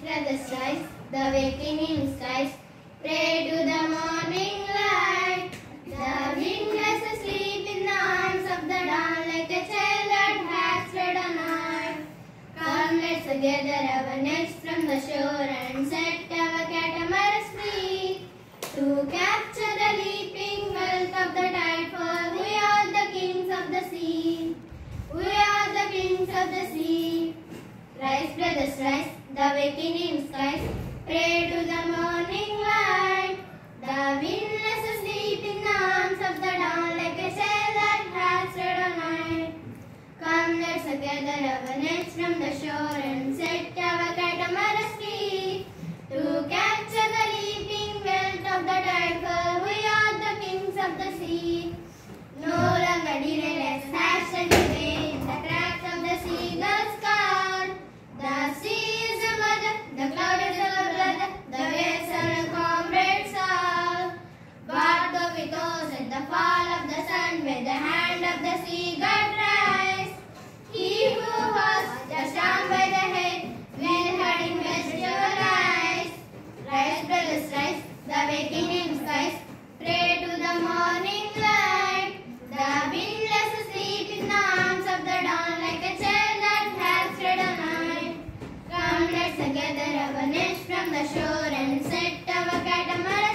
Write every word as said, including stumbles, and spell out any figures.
feathers rise, the wakening skies pray to the morning light. The windless asleep in the arms of the dawn, like a child that has read a night. Come, let's gather our nets from the shore and set our catamarans free, to capture the leaping wealth of the tide, for we are the kings of the sea. We are the kings of the sea. Rise, brothers, rise, the wakening skies pray to the morning light. The windless asleep in the arms of the dawn, like a child that has read a night. Come, let's gather our nets from the shore and set our catamarans free, to capture the leaping wealth of the tide, for we are the kings of the sea. No longer delay, let's hash and away in the cracks of the seagull's car. The sea is a mother, the cloud is our brother, the waves are a comrade's all. But though we toss at the fall of the sun, may the hand of the sea god rise. He who was just down by the head will hide in west your eyes. Rise, brothers, rise, the wakening skies pray to the morning light. The windless asleep in the arms of the dawn, like a child that has read a night. Come, let's gather our nets from the shore and set our catamarans